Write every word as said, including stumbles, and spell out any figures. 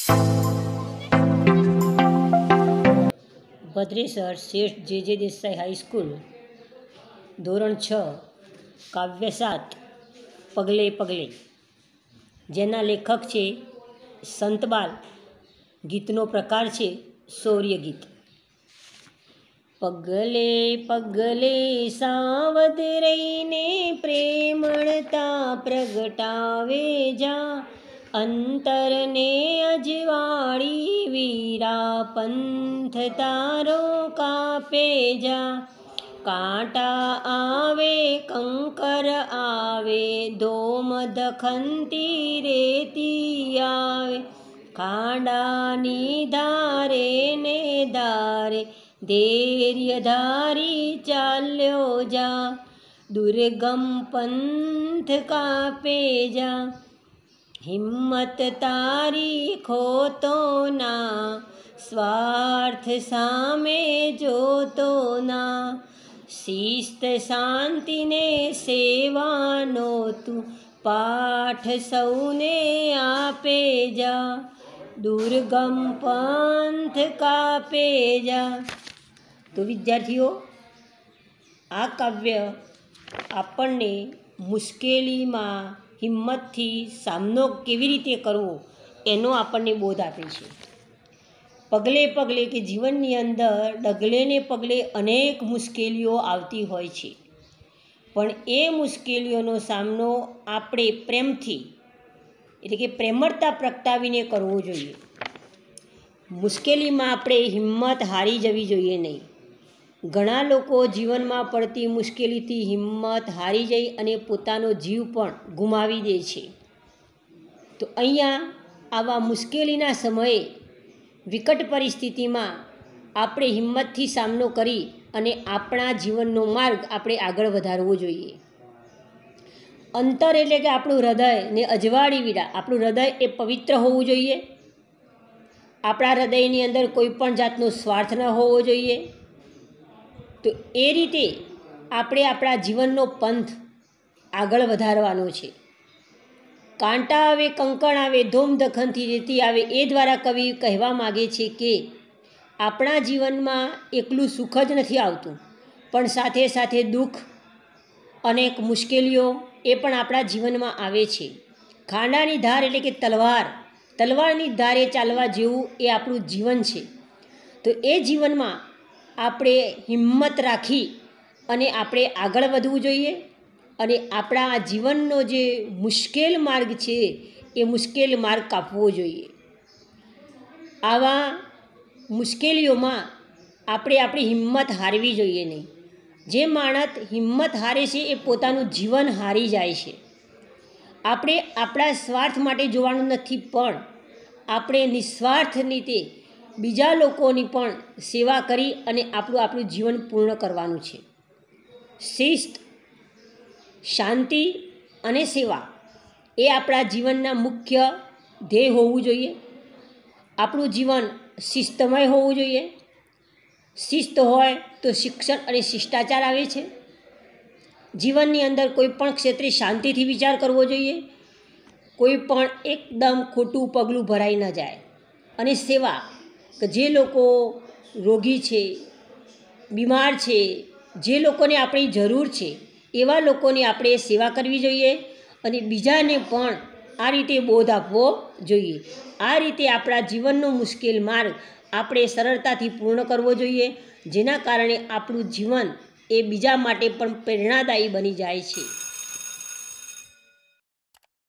ભદ્રેસર શેઠ જે જે દેસાઈ હાઈસ્કૂલ ધોરણ છ કાવ્ય સાત પગલે પગલે, જેના લેખક છે સંતબાલ. ગીતનો પ્રકાર છે શૌર્ય ગીત. પગલે પગલે સાવધ રહીને પ્રેમળતા પ્રગટાવે જા, અંતરને અજવાળી વીરા પંથ તારો કાપે જા. કાંટા આવે કંકર આવે ધોમ દખનતી રેતી આવે, ખાડાની ધારે ને ધારે ધૈર્ય ધારી ચાલ્યો જા. દુર્ગમ પંથ કાપે જા, હિંમત તારી ખોતો ના, સ્વાર્થ સામે જોતો ના. શિસ્ત શાંતિને સેવાનો તું પાઠ સૌને આપે જા. દુર્ગમ પંથ કાપે જા. તો વિદ્યાર્થીઓ, આ કાવ્ય આપણને મુશ્કેલીમાં હિંમતથી સામનો કેવી રીતે કરવો એનો આપણને બોધ આપે છે. પગલે પગલે કે જીવનની અંદર ડગલે ને પગલે અનેક મુશ્કેલીઓ આવતી હોય છે, પણ એ મુશ્કેલીઓનો સામનો આપણે પ્રેમથી એટલે કે પ્રેમળતા પ્રગટાવીને કરવો જોઈએ. મુશ્કેલીમાં આપણે હિંમત હારી જવી જોઈએ નહીં. ઘણા લોકો જીવનમાં પડતી મુશ્કેલીથી હિંમત હારી જઈ અને પોતાનો જીવ પણ ગુમાવી દે છે. તો અહીંયા આવા મુશ્કેલીના સમયે વિકટ પરિસ્થિતિમાં આપણે હિંમતથી સામનો કરી અને આપણા જીવનનો માર્ગ આપણે આગળ વધારવો જોઈએ. અંતર એટલે કે આપણું હૃદય ને અજવાળી વીરા, આપણું હૃદય એ પવિત્ર હોવું જોઈએ. આપણા હૃદયની અંદર કોઈ પણ જાતનો સ્વાર્થ ન હોવો જોઈએ. તો એ રીતે આપણે આપણા જીવનનો પંથ આગળ વધારવાનો છે. કાંટા આવે કંકણ આવે ધૂમ દખનથી રેતી આવે, એ દ્વારા કવિ કહેવા માગે છે કે આપણા જીવનમાં એકલું સુખ જ નથી આવતું, પણ સાથે સાથે દુઃખ અનેક મુશ્કેલીઓ એ પણ આપણા જીવનમાં આવે છે. ખાંડાની ધાર એટલે કે તલવાર, તલવારની ધારે ચાલવા જેવું એ આપણું જીવન છે. તો એ જીવનમાં આપણે હિંમત રાખી અને આપણે આગળ વધવું જોઈએ અને આપણા આ જીવનનો જે મુશ્કેલ માર્ગ છે એ મુશ્કેલ માર્ગ કાપવો જોઈએ. આવા મુશ્કેલીઓમાં આપણે આપણી હિંમત હારવી જોઈએ નહીં. જે માણસ હિંમત હારે છે એ પોતાનું જીવન હારી જાય છે. આપણે આપણા સ્વાર્થ માટે જોવાનું નથી, પણ આપણે નિસ્વાર્થ રીતે બીજા લોકોની પણ સેવા કરી અને આપણું આપણું જીવન પૂર્ણ કરવાનું છે. શિસ્ત, શાંતિ અને સેવા એ આપણા જીવનના મુખ્ય ધ્યેય હોવું જોઈએ. આપણું જીવન શિસ્તમય હોવું જોઈએ. શિસ્ત હોય તો શિક્ષણ અને શિષ્ટાચાર આવે છે. જીવનની અંદર કોઈ પણ ક્ષેત્રે શાંતિથી વિચાર કરવો જોઈએ. કોઈ પણ એકદમ ખોટું પગલું ભરાઈ ન જાય. અને સેવા, કે જે લોકો રોગી છે, બીમાર છે, જે લોકોને આપણી જરૂર છે એવા લોકોની આપણે સેવા કરવી જોઈએ અને બીજાને પણ આ રીતે બોધ આપવો જોઈએ. આ રીતે આપણા જીવનનો મુશ્કેલ માર્ગ આપણે સરળતાથી પૂર્ણ કરવો જોઈએ, જેના કારણે આપણું જીવન એ બીજા માટે પણ પ્રેરણાદાયી બની જાય છે.